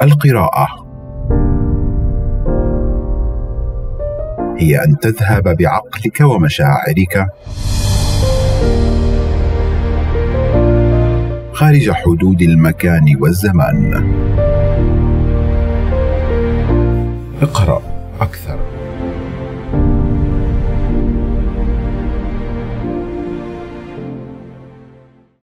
القراءة هي أن تذهب بعقلك ومشاعرك خارج حدود المكان والزمان. اقرأ أكثر.